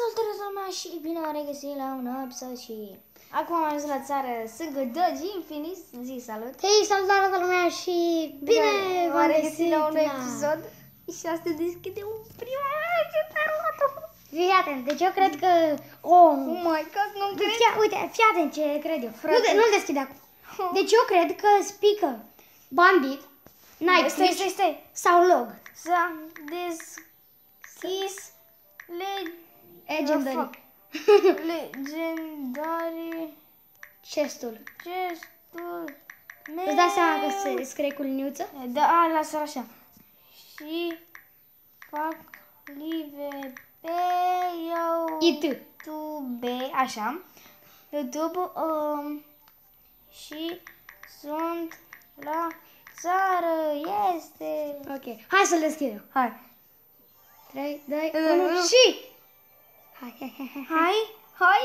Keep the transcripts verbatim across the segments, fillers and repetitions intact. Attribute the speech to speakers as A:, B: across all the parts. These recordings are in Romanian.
A: Salutare lumea și bine am regăsit la un nou episod și acum am ajuns la țară Sângă Dogi Infinix. Zi, salut!
B: Hei, salutare lumea și bine v-am
A: regăsit la un nou
B: la...
A: episod și astăzi deschidem un prima legendară.
B: Fii atent, deci eu cred că... Oh,
A: Oh my god, nu cred!
B: Fia, uite, fii atent ce cred eu.
A: Frate.
B: Nu, nu-l deschid acum. Deci eu cred că Speaker, Bambit,
A: Stai,
B: Nightwish
A: stai, stai!
B: sau Log.
A: S-a deschis le...
B: Legendary.
A: Legendare
B: Chestul.
A: gestul
B: Îți dai seama că se scrie cu liniuță?
A: Da, a, lasă așa. Și fac live pe YouTube, așa. YouTube um, și sunt la țară, este.
B: Ok, hai să-l deschidem.
A: Hai.
B: trei, doi,
A: Da,
B: unu
A: da.
B: și... Hai, hai, hai, hai.
A: Hai, hai.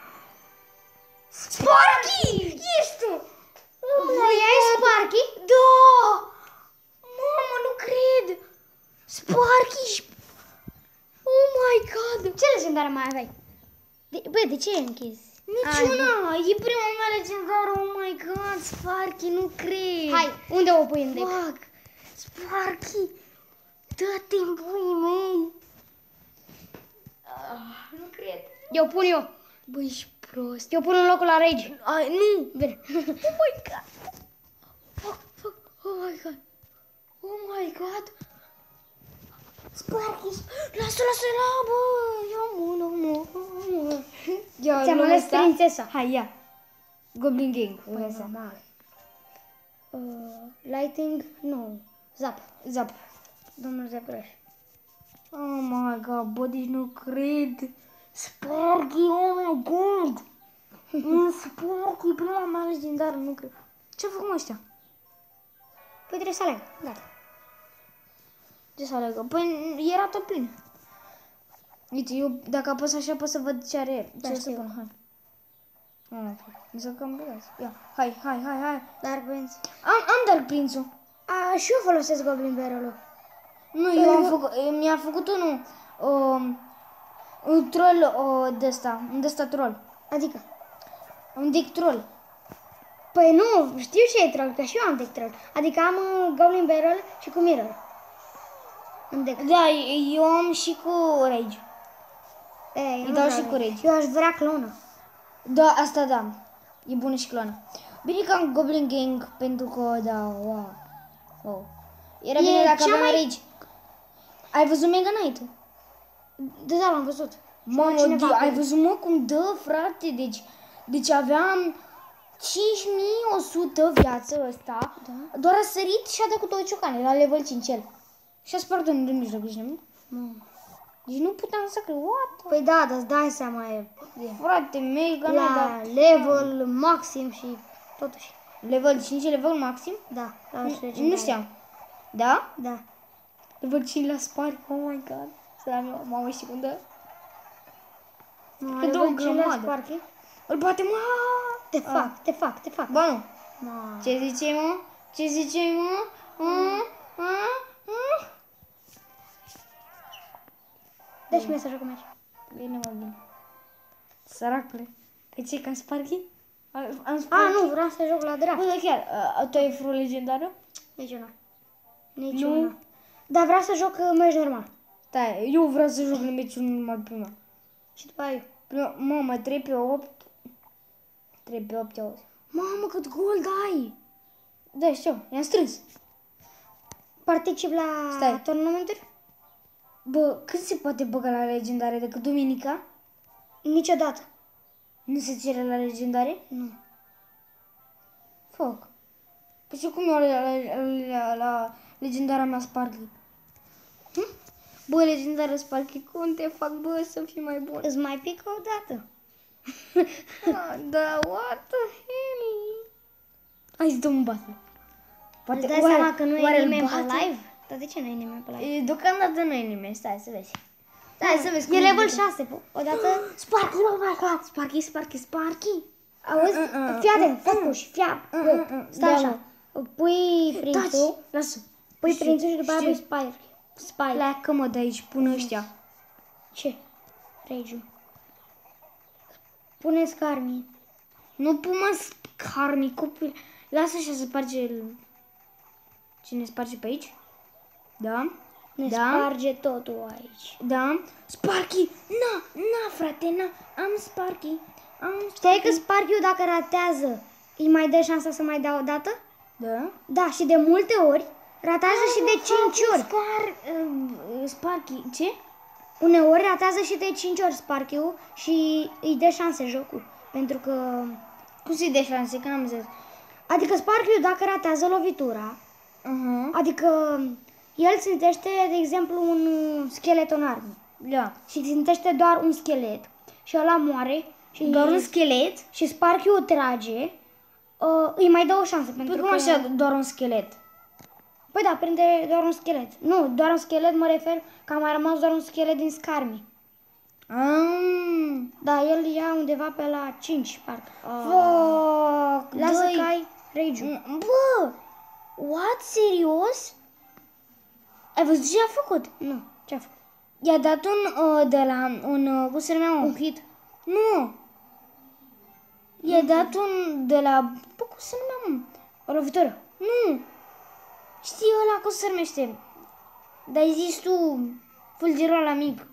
A: Sparky! Ești tu! Oh my
B: Ai
A: God!
B: Sparky?
A: Da! Mamă, nu cred! Sparky! Oh my God!
B: Ce legendare mai aveai? De, bă, de ce ai închis?
A: Niciuna! E prima mea legendară, oh my God! Sparky, nu cred!
B: Hai, unde o pui în deck?
A: Fuck! Sparky! Dă-te în puii mei! Ah, nu cred!
B: Eu pun eu.
A: Bă, ești prost!
B: Eu pun în locul la Rage.
A: Ai, nu!
B: Bine.
A: Oh my God! Fuck, fuck, oh my God! Oh my God! Sparky! Lasă, lasă la, bă! Ia mână, mă! Ia,
B: Ți-am
A: luăm
B: ales
A: asta.
B: prințesa.
A: Hai, ia! Goblin Gang.
B: Păi,
A: Asta.
B: normal. Uh, lighting? Nu. Zap.
A: Zap.
B: Domnul Zebrăș.
A: Oh my God, bă, deci nu cred! Sparky, oh my God! Un Sparky, prima mea legendară, nu cred. Ce-a făcut ăștia?
B: Păi trebuie să aleg. Gata.
A: Ce să alegă? Păi era tot plin. Uite, eu dacă apăs așa pot să văd ce are.
B: Da,
A: Ce să
B: știu.
A: pun, hai. Ah, mi s-a cam băgat. Ia, hai, hai, hai, hai.
B: Dark Prince.
A: Am, am Dark Prince-ul.
B: A, și eu folosesc Goblin Barrel-ul.
A: Nu, eu am făcut, mi-a făcut unul, um, un troll uh, de ăsta, un de ăsta troll.
B: Adică?
A: Un dick troll.
B: Păi nu, știu ce e troll, că și eu am deck troll. Adică am uh, Goblin Barrel și cu Mirror. În deck.
A: Da, eu am și cu Rage.
B: E, eu
A: Îi
B: nu
A: dau
B: vreau
A: și cu Rage.
B: Eu aș vrea clonă.
A: Da, asta da. E bună și clonă. Bine că am Goblin Gang pentru că, da, wow. wow. Era
B: E
A: bine dacă
B: cea
A: aveam
B: mai-
A: Rage. Ai văzut Mega Knight-ul?
B: Da, da, l-am văzut.
A: Mamă,
B: cineva
A: di- ai
B: cu-
A: văzut, mă, cum dă, frate? Deci, deci aveam cinci mii o sută viață ăsta.
B: Da.
A: Doar a sărit și a dat cu două ciocane la level cinci el. Și a spart în în mijloc, deci nu?
B: Nu.
A: Deci nu puteam să cred. What?
B: Păi da, dar îți dai seama, e
A: Frate, Mega Knight,
B: la
A: da.
B: level maxim și totuși.
A: Level cinci, level maxim?
B: Da, la
A: Nu,
B: legendare.
A: nu știam. Da?
B: Da.
A: Level cinci la Spark, oh my God. Săra mea, mamă, știi cum dă?
B: Nu,
A: Că dă o
B: level cinci la
A: grămadă.
B: Sparky.
A: Îl bate, mă!
B: Te fac, te fac, te fac.
A: Ba nu.
B: Ma.
A: Ce zice, mă? Ce zice, mă? Mm? Mm? Mm?
B: Dă-și mesajul cum mergi.
A: Bine, mă, bine. Săracule. Pe ce, ca Sparky? Am am
B: A,
A: Sparky?
B: nu, vreau să joc la draft.
A: Bă, dar chiar, a, tu ai vreo legendară?
B: Nici una. Nici
A: Nu.
B: una. Dar vreau să joc uh, meci normal.
A: Stai, eu vreau să joc meciul numai prima.
B: Și după aia eu.
A: Prima, mamă, trei pe opt. trei pe opt, auzi.
B: Mamă, cât gold ai!
A: Da, știu, i-am strâns.
B: Particip la
A: Stai.
B: turnamenturi?
A: Bă, când se poate băga la legendare? Decât duminica?
B: Niciodată.
A: Nu se cere la legendare?
B: Nu.
A: Foc. Păi și cum eu la, la, la, la legendara mea Sparky? Hm? Bă, legendara Sparky, cum te fac, bă, să fii mai bun?
B: Îți mai pică o dată.
A: Ah, da, what the hell? Hai să dăm un battle.
B: Îți dai seama că nu
A: oare
B: e
A: îl
B: nimeni pe
A: bate?
B: live? Dar de ce nu e nimeni pe live?
A: E, deocamdată nu e nimeni, stai să vezi. Stai să vezi.
B: E
A: cum
B: level
A: zice.
B: șase. Odată...
A: Sparky, oh my God, Sparky, Sparky, Sparky.
B: Auzi? Fii atent, făcuși, fia. Stai
A: Da,
B: așa. Pui prințul,
A: Taci, lasă.
B: pui
A: Știu,
B: prințul și după aia
A: știu.
B: pui spire. Spire.
A: Pleacă-mă de aici, pun ăștia.
B: Ce? Regiu. Pune Scarmi.
A: Nu pun mă Scarmi, copil. Lasă și să sparge... Cine sparge pe aici? Da?
B: Ne
A: Da?
B: sparge totul aici.
A: Da? Sparky! Na, na, frate, na. Am Sparky. Am
B: Știi că Sparky dacă ratează, îi mai dă șansa să mai dea o dată?
A: Da?
B: Da, și de multe ori ratează și de cinci ori.
A: Scar... Uh, Sparky, ce?
B: Uneori ratează și de cinci ori Sparky-ul și îi dă șanse jocul. Pentru că...
A: Cum să-i dai șanse? Că n-am zis.
B: Adică Sparky-ul dacă ratează lovitura,
A: Uh-huh.
B: adică el țintește, de exemplu, un schelet în armă.
A: Da.
B: Și țintește doar un schelet și ăla moare și
A: Doar un schelet?
B: și Sparky-ul trage, uh, îi mai dă o șansă. Pentru
A: Păi
B: că...
A: cum așa doar un schelet?
B: Păi da, prinde doar un schelet. Nu, doar un schelet, mă refer că a mai rămas doar un schelet din Scarmi.
A: Ah.
B: Da, el ia undeva pe la cinci, parcă.
A: Fuck,
B: Lasă
A: dă-i.
B: că ai Regiu.
A: Bă! What? Serios? Ai văzut ce a făcut?
B: Nu, ce-a făcut?
A: I-a dat un uh, de la un uh, cum se numea?
B: Un hit.
A: Nu. I-a dat un de la bă, cum se numea? Mă?
B: O lovitură.
A: Nu. Știi ăla cum se numește? Dar ai zis tu fulgerul ăla mic.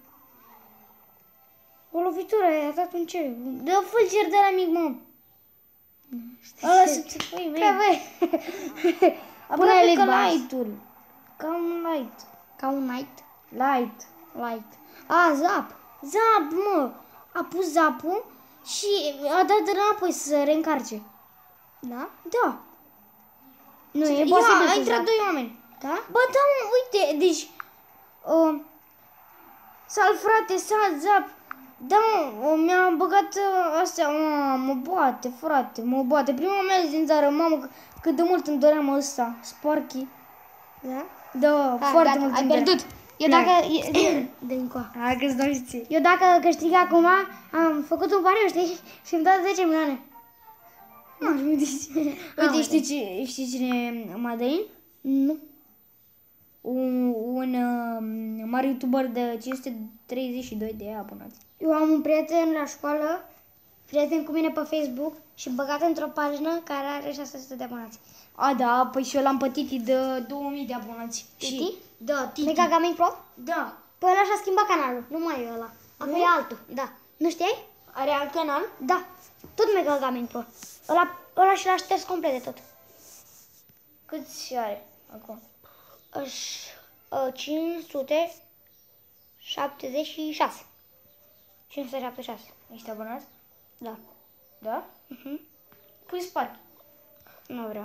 B: O lovitură, i-a dat un ce?
A: Dă fulger de la mic, mă. Ăla să te pui,
B: Că
A: băi.
B: băi.
A: Aproape
B: Elite
A: ca
B: Bars.
A: light-ul. Ca un light.
B: Ca un night.
A: Light.
B: Light. A, zap.
A: Zap, mă. A pus zapul și a dat înapoi să se reîncarce.
B: Da?
A: Da.
B: Nu, e
A: Ia,
B: posibil
A: a
B: cu
A: intrat
B: zap.
A: doi oameni.
B: Da?
A: Bă, da, mă, uite, deci... Uh, sal, frate, sal, zap. Da, mă, uh, mi-a băgat uh, astea, mă, mă bate, frate, mă bate. Prima mea din țară, mamă, c- cât de mult îmi doream ăsta, Sparky.
B: Da?
A: Da,
B: Ah,
A: foarte
B: gata,
A: mult
B: ai
A: îmi doream.
B: pierdut. Eu
A: Da.
B: dacă... e- de încoa.
A: Hai că-ți dau și ție.
B: Eu dacă câștig acum, am făcut un pariu, știi? Și îmi dau zece milioane.
A: Nu, uite,
B: Am
A: uite știi, ce, știi cine e Madain?
B: Nu.
A: Un, un uh, mare youtuber de cinci sute treizeci și doi de abonați.
B: Eu am un prieten la școală, prieten cu mine pe Facebook și băgat într-o pagină care are șase sute de abonați.
A: A, da, păi și eu l-am pe Titi de două mii de abonați.
B: Titi?
A: Și, da, Titi.
B: Mega Gaming Pro?
A: Da.
B: Păi ăla și-a schimbat canalul, nu mai e ăla. Acum e altul, da. Nu știai?
A: Are alt canal?
B: Da. Tot Mega Gaming Pro. Ăla, ăla și l-a șters complet de tot.
A: Câți are acum?
B: Aș, uh, cinci sute șaptezeci și șase. cinci sute șaptezeci și șase.
A: Ești abonat?
B: Da.
A: Da?
B: Uh-huh.
A: Pui Sparky.
B: Nu vreau.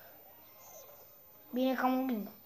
A: Bine că am o limbă.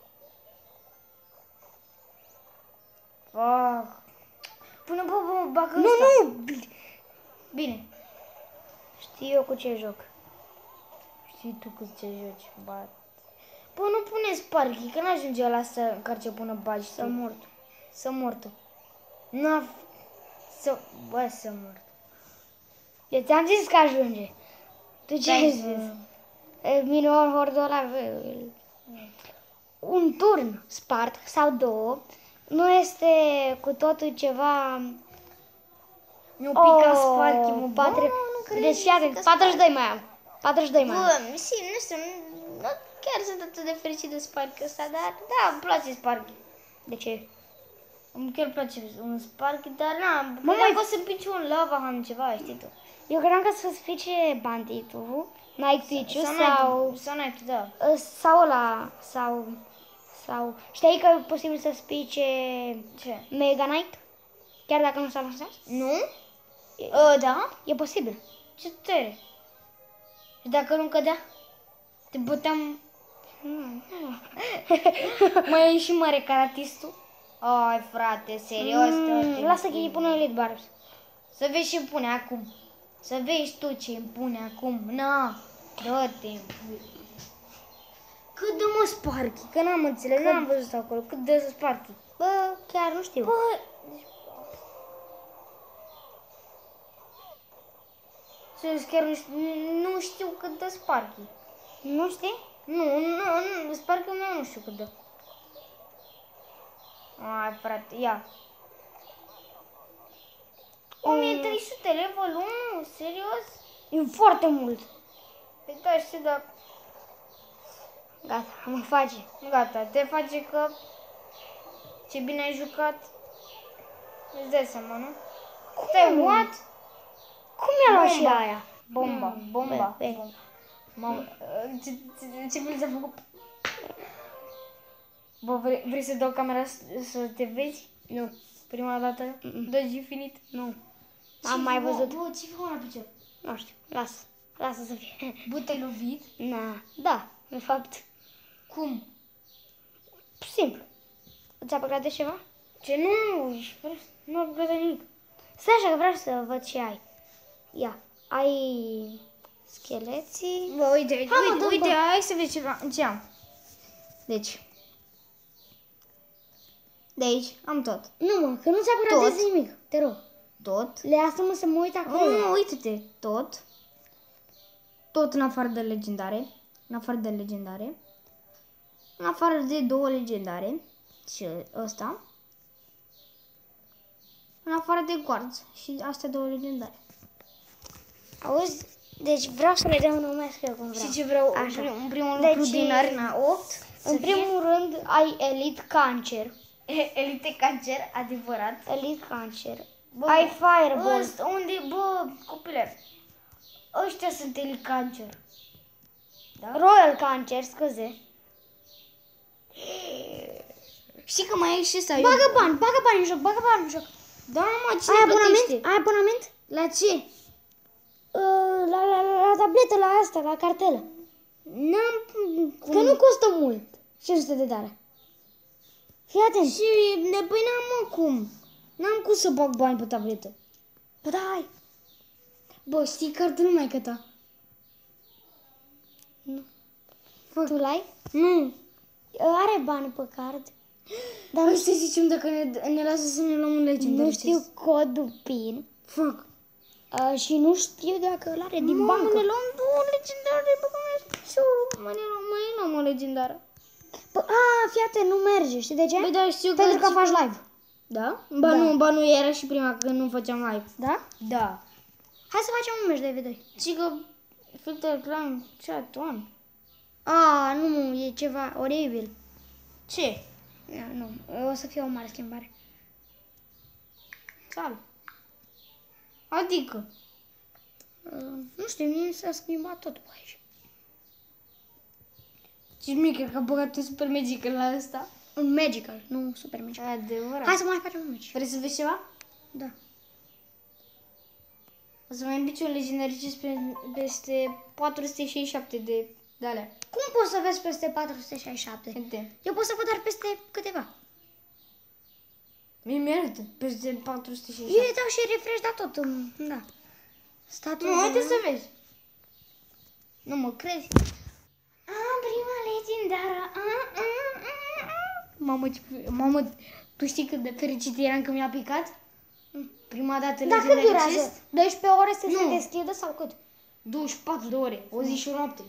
A: Fuck. Pune, bă, bă, bagă
B: Nu,
A: ăsta.
B: nu!
A: Bine.
B: Știu eu cu ce joc.
A: Știi tu cu ce joci, bat. Bă, nu pune Sparky, că n-ajunge la să încarce până bagi.
B: Să mor.
A: Să mor tu. Nu, să, bă, să mor.
B: Eu ți-am zis că ajunge. Tu ce ai
A: Dai
B: zis?
A: să-
B: E, Minor hordul ăla. e, Un turn spart sau două nu este cu totul ceva...
A: Mi-o pica Sparky, mă,
B: patre...
A: bă, nu cred.
B: Deci, iată, patruzeci și doi mai am. patruzeci și doi mai am.
A: Bă, si, nu știu, nu nu chiar sunt atât de fericit de Sparky ăsta, dar da, îmi place Sparky.
B: De ce?
A: Îmi chiar place un Sparky, dar na,
B: Mă,
A: mă,
B: mai-
A: mai să pici un lava, am ceva, știi tu.
B: Eu credeam că să-ți fice banditul, Nike Piciu
A: Sau,
B: sau...
A: sau n-ai tu, da.
B: Sau ăla, sau... Sau... Știi că e posibil să-ți pice
A: Ce?
B: Mega Knight? Chiar dacă nu s-a lansat?
A: Nu? Uh, da?
B: E posibil.
A: Ce tare. Și dacă nu cădea? Te băteam... Mai e și mare caratistul? Ai, frate, serios,
B: Mm,
A: tot.
B: lasă că îi pune Elite Barbs.
A: Să vezi ce îmi pune acum. Să vezi tu ce îmi pune acum. Na, dă-te. Cât de mă Sparky? Că n-am înțeles, n-am văzut acolo. Cât de Sparky?
B: Bă, chiar nu știu.
A: Bă, serios, chiar nu știu, nu știu cât de Sparky.
B: Nu știi?
A: Nu, nu, nu, Sparky meu nu știu cât de. Ai, frate, ia. e trei sute, level unu, serios?
B: E foarte mult.
A: Păi da, știu, dar
B: Gata, mă face.
A: gata, te face că ce bine ai jucat. Îți dai seama, nu? Te what?
B: Cum mi-a luat și
A: Bomba.
B: aia?
A: Bomba, bomba.
B: Bă, bă.
A: bomba. Mamă, ce, ce, ce fel ți-a făcut? Bă, vrei, vrei să dau camera să, să te vezi?
B: Nu,
A: Prima dată? Dogi infinit?
B: nu. Am mai văzut.
A: Bă, ce fac la picior?
B: Nu știu, lasă. Lasă să fie.
A: Bă, te-ai lovit?
B: Na, da, de fapt.
A: Cum?
B: Simplu. Ți-a păcat de ceva?
A: Ce nu? Ești prost. Nu am plătit nimic.
B: Stai așa că vreau să văd ce ai. Ia, ai scheleții.
A: Bă, uite, uite,
B: Hai, mă,
A: uite,
B: dă-mi,
A: uite,
B: bă.
A: hai să vezi ceva, ce am. Deci. De aici am tot.
B: Nu mă, că nu ți-a
A: Tot?
B: păcat de nimic, te rog.
A: Tot.
B: Le lasă-mă să mă uit acolo.
A: Nu, uite-te, tot. Tot în afară de legendare. În afară de legendare. În afară de două legendare. Și ăsta. În afară de guards. Și astea două legendare.
B: Auzi? Deci vreau să le denumesc eu cum vreau.
A: Și ce vreau
B: Așa.
A: Așa. în primul
B: Deci,
A: lucru din arena opt?
B: În primul rând ai Elite Cancer.
A: Elite cancer, adevărat.
B: Elite Cancer.
A: Bă,
B: Ai Fireball.
A: Ăsta, unde, bă, copile, ăștia sunt elite cancer. Da?
B: Royal Cancer, scuze.
A: Știi că mai e și ăsta.
B: Bagă bani, bagă bani în joc, bagă bani în joc.
A: Da, mă, cine
B: Ai abonament?
A: plătește?
B: Ai abonament?
A: La ce?
B: Uh, la, la, la, la tabletă, la asta, la cartelă.
A: N-am...
B: Că nu costă mult. cinci sute de dolari. Fii atent.
A: Și de păi n-am, mă, cum? N-am cum să bag bani pe tabletă.
B: Bă, da, hai.
A: Bă, știi cardul nu mai căta.
B: Tu l-ai?
A: Nu.
B: Uh, Are bani pe card.
A: Dar nu știu să zicem dacă ne, ne lasă să ne luăm un legendary.
B: Nu știu codul PIN.
A: Fac.
B: Uh, și nu știu dacă îl are din
A: Mamă,
B: bancă.
A: ne luăm două legendare, bă, că mi-a spus eu. Mă, ne luăm, mai luăm o legendară.
B: Bă, a, fii atent, nu merge. Știi de ce?
A: Băi, da, știu
B: Pentru că
A: că...
B: faci live.
A: Da? Ba
B: Da.
A: nu, ba nu, era și prima când nu făceam live.
B: Da?
A: Da.
B: Hai să facem un meci de V doi.
A: Și că filter clan, chat on.
B: A, nu, e ceva oribil.
A: Ce?
B: Nu, nu, o să fie o mare schimbare.
A: Sal. Adică.
B: Uh, nu știu, mie mi s-a schimbat totul aici.
A: Și mie cred că a băgat un super magic la ăsta.
B: Un magical, nu super magical.
A: Adevărat.
B: Hai să mai facem un meci.
A: Vrei să vezi ceva?
B: Da.
A: O să mai îmbici un legendary peste patru sute șaizeci și șapte de de alea.
B: Cum poți să vezi peste patru sute șaizeci și șapte?
A: Uite.
B: Eu pot să văd doar peste câteva.
A: Mie mi-arătă peste patru sute șaizeci și
B: Eu
A: șapte.
B: îi dau și refresh, da tot. um, Da. Statul
A: Nu, uite
B: zero.
A: să vezi. Nu mă crezi? Am prima legendară. A, a, a, a. Mamă, ce, mamă, tu știi cât de fericit eram că mi-a picat? Prima dată
B: Dar cât
A: legendary
B: durează?
A: chest?
B: doisprezece ore să
A: Nu.
B: se deschidă sau cât?
A: douăzeci și patru de ore, o zi și o noapte.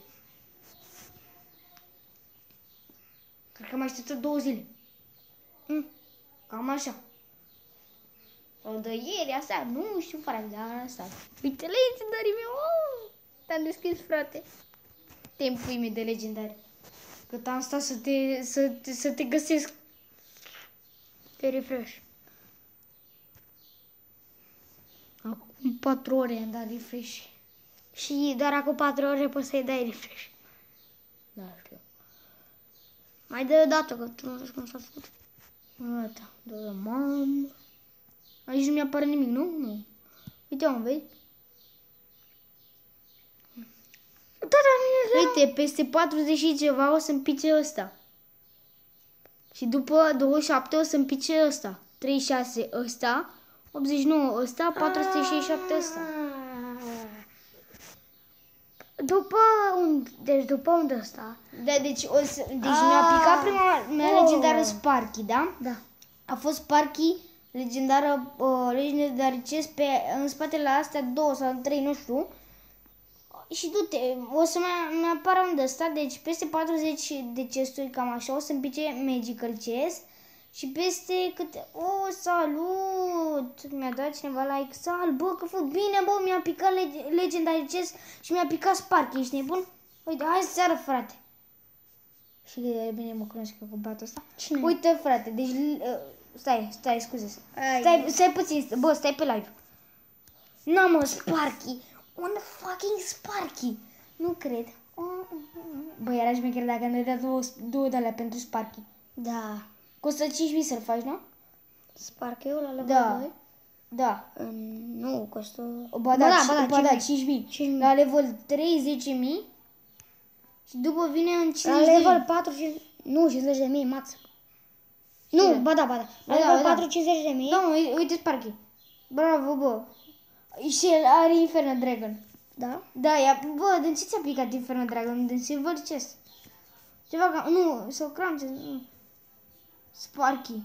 A: Cred că mai așteptat două zile.
B: Mm.
A: Cam așa. O de ieri, asta, nu știu, frate, dar asta. Uite, legendarii meu, oh, te-am deschis, frate. Te-mi mie de legendari. Cât am stat să te, să, te, să te găsesc.
B: Te refresh.
A: Acum patru ore am dat refresh.
B: Și doar acum patru ore poți să-i dai refresh.
A: Da, știu.
B: Mai dă o dată, că tu nu știu cum s-a făcut.
A: Gata, da, mamă. Aici nu mi-apare nimic, nu? Nu. Uite, mă, vezi?
B: Da, da, nu
A: Uite, peste patruzeci și ceva o să-mi pice ăsta. Și după douăzeci și șapte o să-mi pice ăsta. treizeci și șase ăsta, optzeci și nouă ăsta, patru sute șaizeci și șapte ăsta.
B: După unde? Deci după unde ăsta?
A: Da, deci, o să, deci mi-a picat prima mea
B: Oh.
A: legendară Sparky, da?
B: Da.
A: A fost Sparky, legendară, uh, legendară chest pe, în spatele la astea două sau trei, nu știu. Și du-te, o să mai, mai apară unde ăsta, deci peste patruzeci de chesturi, cam așa, o să-mi pice Magical Chest Și peste câte... Oh, salut! Mi-a dat cineva like. Sal, bă, că fut bine, bă, mi-a picat leg Legendary Chest și mi-a picat Sparky. Ești nebun? Uite, hai seară, frate. Și de bine mă cunosc cu băiatul ăsta.
B: Cine?
A: Uite, frate, deci... Uh, stai, stai, scuze. Stai, stai puțin, bă, stai pe live. Nu, mă, Sparky. Un fucking Sparky. Nu cred. Bă, era șmecher dacă ne dea două, două de alea pentru Sparky.
B: Da.
A: Costă cinci mii să-l faci, nu?
B: Sparky-ul la level
A: Da.
B: doi?
A: Da.
B: Um, nu, costă...
A: Ba da,
B: ba da,
A: ba da, cinci mii.
B: cinci mii.
A: La level trei, zece mii. Și după vine în
B: La
A: cincizeci de
B: level
A: mii.
B: patru, nu, cincizeci de mii, max. Nu, ba da, ba da. La
A: Ba da,
B: level
A: ba da.
B: patru, cincizeci de mii.
A: Da, mă, uite, uite Sparky. Bravo, bă. Și el are Inferno Dragon.
B: Da?
A: Da, ia, bă, de ce ți-a picat Inferno Dragon? De Silver Chest. Ceva ca, nu, sau Crown Chest, nu. Sparky.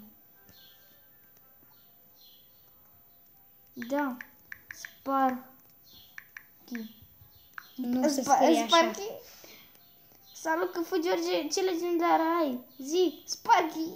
A: Da. Sparky.
B: Nu se
A: Spa-
B: scrie așa.
A: Sparky. Salut, că fu George, ce legendar ai? Zi, Sparky.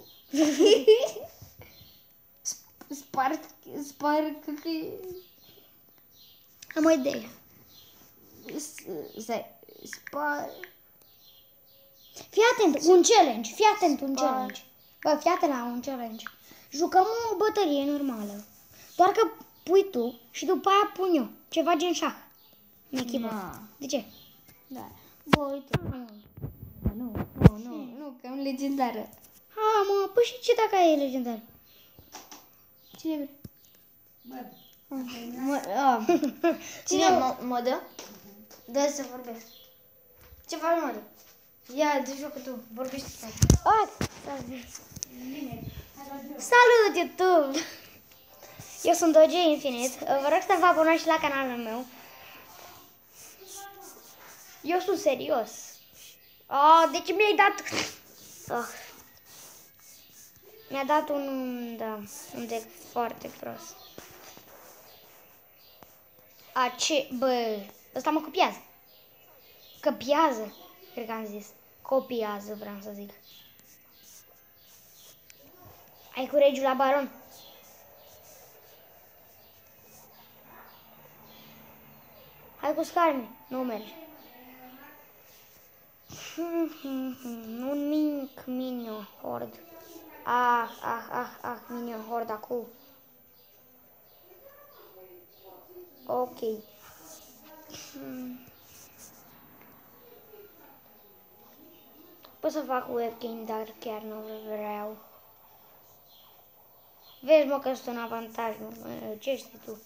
A: Sp- Sparky, Sparky.
B: Am o idee.
A: S- Stai, Spar...
B: Fii atent, un challenge, fii atent, un
A: Spar-
B: challenge. Bă, fii atent la un challenge. Jucăm o bătălie normală. Doar că pui tu și după aia pun eu. Ceva gen șah. În echipă.
A: Da.
B: De ce?
A: Da. Bă, uite. Nu, nu, nu, nu, nu, că am legendară.
B: Ha, mă, păi și ce dacă e legendar?
A: Cine vrea? Mă, a. Cine mă, mă dă? Dă să vorbesc. Ce faci, mă dă? Ia, te joc tu, vorbește tu.
B: Ah, salut, YouTube! Eu sunt O G Infinite. Vă rog să vă abonați și la canalul meu. Eu sunt serios. Oh, deci mi-ai dat... Oh. Mi-a dat un... Da, un deck foarte prost. A, ce... Bă, ăsta mă copiază. Copiază, cred că am zis. Copiază, vreau să zic. Ai cu regiul la baron? Hai cu scarme. Nu merge. Un mic minion hord. Ah, ah, ah, ah, minion hord acum. Ok. Hmm. Pot să fac webcam, dar chiar nu vreau. Vezi, mă, că sunt un avantaj, mă. Ce știi tu?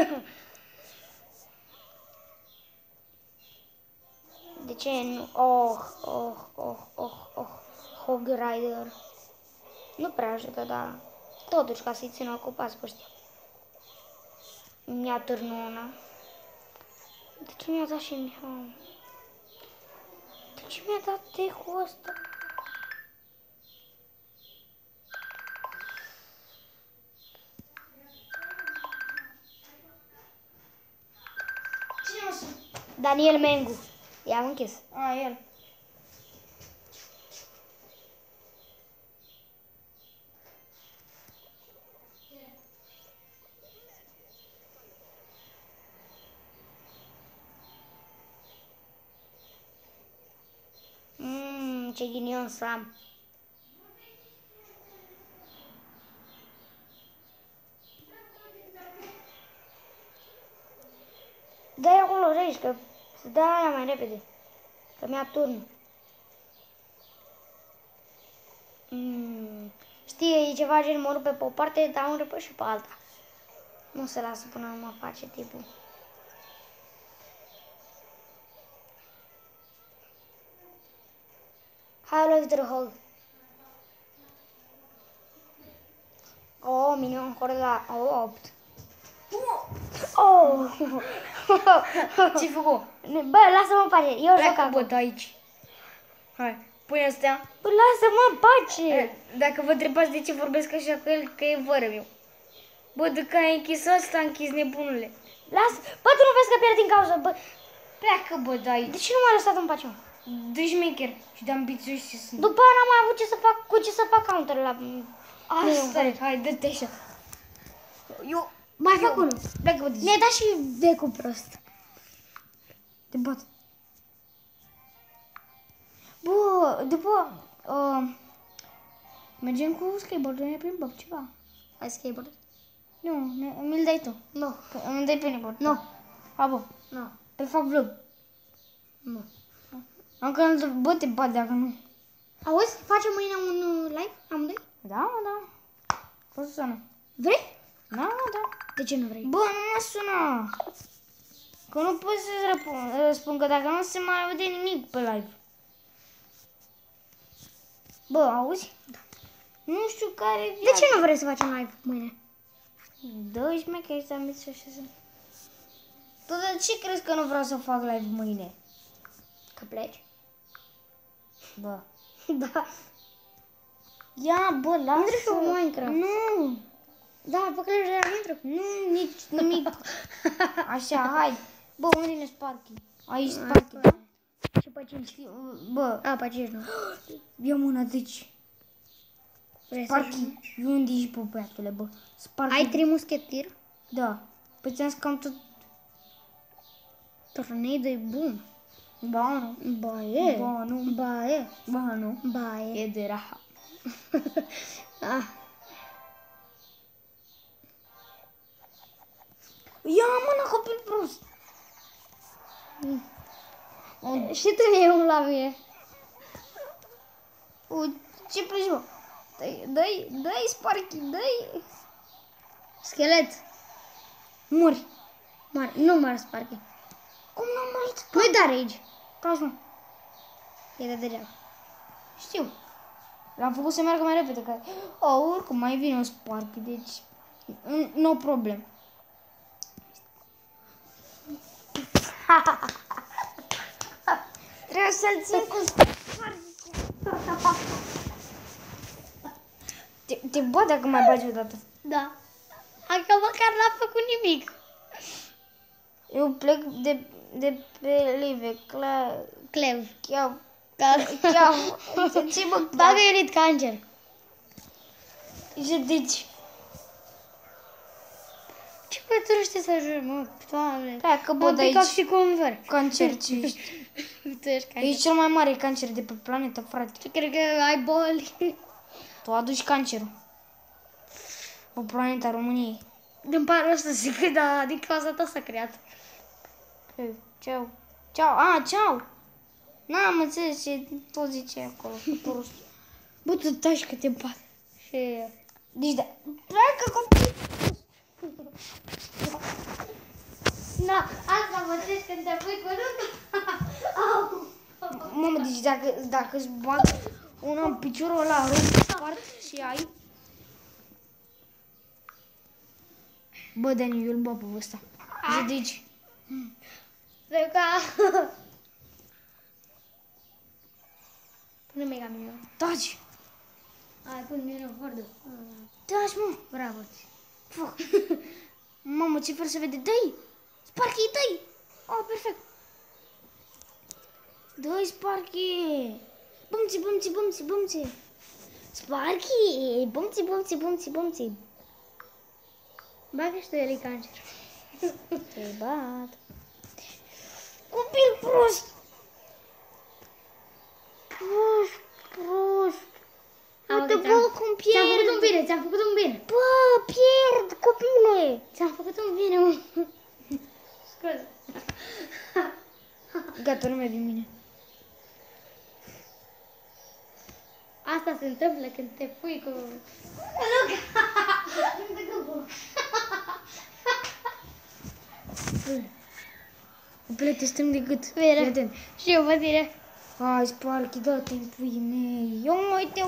B: De ce nu? Oh, oh, oh, oh, oh. Hog Rider. Nu prea ajută, dar totuși ca să-i țină ocupați pe ăștia. Mi-a târnut una. De ce mi-a dat și mie? De ce mi-a dat tehul ăsta?
A: Cine mă sună?
B: Daniel Mengu. I-am închis.
A: A, el.
B: Mmm, ce ghinion să am. Dă-i acolo regi, că să dă aia mai repede. Că mi-a turn. Mm. Știi, e ceva gen mă rupe pe o parte, dar mă rupe și pe alta. Nu se lasă până nu mă face tipul. Hai, lovitură hold. Oh, minion horde la opt. Oh!
A: Ce-ai făcut?
B: Bă, lasă-mă în pace, eu joc
A: Pleacă,
B: acum.
A: bă, de aici. Hai, pune astea.
B: Bă, lasă-mă în pace!
A: Dacă vă întrebați de ce vorbesc așa cu el, că e vără meu. Bă, de că ai închis ăsta, închis nebunule.
B: Lasă! Bă, tu nu vezi că pierd din cauza, bă!
A: Pleacă, bă, de aici.
B: De ce nu m-ai lăsat în pace, mă?
A: De șmecher și de ambițioși ce sunt.
B: După aia n-am mai avut ce să fac, cu ce să fac counter la...
A: Asta e, hai, dă-te așa. Eu,
B: Mai fac unul.
A: pleacă pe digi.
B: Mi-ai dat și becul prost.
A: Te bat. Bă, după, uh, mergem cu skateboard-ul, ne plimbăm ceva.
B: Ai skateboard?
A: Nu, ne- mi-l dai tu.
B: Nu.
A: Că îmi dai pe nebun.
B: Nu.
A: A, bă,
B: Nu.
A: pe fac vlog.
B: Nu.
A: Încă nu, bă, te bat dacă nu.
B: Auzi, facem mâine un uh, live amândoi?
A: Da, mă, da. Poți să sună.
B: Vrei?
A: Da, mă, da.
B: De ce nu vrei?
A: Bă, nu mă sună. Că nu pot să-ți răspund, răspund, că dacă nu se mai aude nimic pe live. Bă, auzi? Da. Nu știu care e
B: De ce nu vrei să facem live mâine?
A: Dă-i șmecheri să am și așa. Tu de ce crezi că nu vreau să fac live mâine?
B: Că pleci?
A: Bă.
B: Da.
A: Ia, bă, lasă.
B: Intri și în Minecraft.
A: Nu.
B: Da, pe care de la intru.
A: Nu, nici nimic. Așa, hai. Bă, unde e Sparky? Aici Sparky. Da?
B: Și pe cinci.
A: Bă,
B: A, pe cinci nu.
A: ia mâna, deci.
B: Vrei să
A: Sparky,
B: joci?
A: unde ești, bă, băiatule, bă? Sparky.
B: Ai trei muschetiri?
A: Da. Păi ți-am zis că am tot...
B: Tornado e bun.
A: Ba, nu.
B: Ba e.
A: Ba, nu.
B: Ba e.
A: Ba, nu.
B: Ba e.
A: E de raha.
B: Ah.
A: Ia mâna, copil prost.
B: Și tu ne iei un la mine.
A: U, ce pleci, bă? Dă-i, dă-i, dă-i, Sparky, dă-i.
B: Schelet.
A: Muri.
B: Mare. Nu mare Sparky.
A: Cum n-am murit?
B: Nu-i da rage.
A: Taci, mă.
B: E de degeaba.
A: Știu. L-am făcut să meargă mai repede. Că... Oh, oricum mai vine un Sparky, deci... n- No problem. Trebuie să-l țin cu Sparky. Te, te bat dacă mai bagi odată.
B: Da. Adică măcar n-am făcut nimic.
A: Eu plec de, de pe live, clar,
B: Clev.
A: chiar,
B: Dar...
A: chiar, ce mă,
B: Bagă Unit Cancer.
A: ce deci,
B: Ce pătruște să joci, mă? Doamne.
A: hai că bă,
B: M-am
A: de aici,
B: picat și cu un ver.
A: cancer, ce ești,
B: Tu ești cancer.
A: ești cel mai mare cancer de pe planetă, frate,
B: Tu cred că ai boli.
A: tu aduci cancerul pe planeta României.
B: Din pare ăsta zic că da, din cauza ta s-a creat.
A: Hey, ceau, ceau, a, ceau, n-am înțeles ce tot zice acolo, prost.
B: Bă, tu taci că te bat. Și...
A: Deci da, pleacă copii.
B: Na, asta mă treci când te pui cu nu?
A: Mamă, deci dacă, dacă îți bag una în piciorul ăla, rup spart și ai... Bă, Dani, eu îl bag pe ăsta. Și deci...
B: Vreau ca... Pune mega mine.
A: Taci!
B: Ai, pune mine hordă.
A: Taci, mă!
B: Bravo.
A: Fuck. Mamă, ce fel se vede? Dă-i! Sparky, dă-i! Oh, perfect! Dă-i, Sparky! Bumți, bumți, bumți, bumți! Sparky! Bumți, bumți, bumți, bumți!
B: Bagă și tu el cancer.
A: Te bat! Copil prost! Prost, prost! Uite, bă, cum
B: Ți-am făcut
A: pierd!
B: un bine, ți-am făcut un bine.
A: Bă, pierd, copile!
B: Ți-am făcut un bine, mă. Scuze.
A: Gata, nu mai vin mine.
B: Asta se întâmplă când te pui cu...
A: Copile, te strâng de gât.
B: Bine.
A: Fii atent.
B: Și eu văd direct.
A: Hai, Sparky, dă-te în puii mei. Eu mă uite.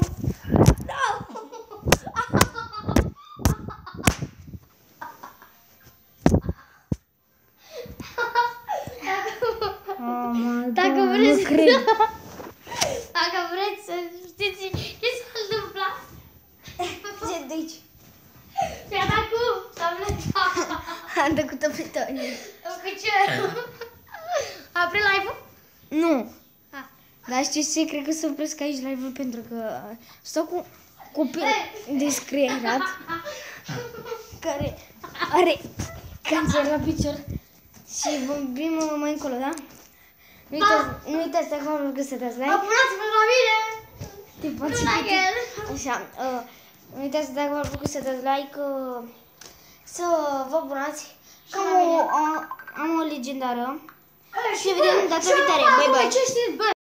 B: Dacă vreți,
A: Nu cred.
B: dacă vreți să știți ce s-a întâmplat,
A: Ce de aici?
B: mi-a dat cu tableta
A: Am trecut o pritonie.
B: în picior. A oprit live-ul?
A: Nu.
B: Ah.
A: Dar știi ce? Cred că să opresc aici live-ul pentru că stau cu... copil discreat care are cancer la picior și vorbim mai încolo, da? Nu uitați, nu uitați dacă v-am că să dați like.
B: Apunați-vă la mine!
A: Te poți piti. Așa, uh, nu uitați dacă v-am făcut să dați like, uh, să vă abonați. Că am o, am o legendară și ne vedem data viitoare. Bye bye!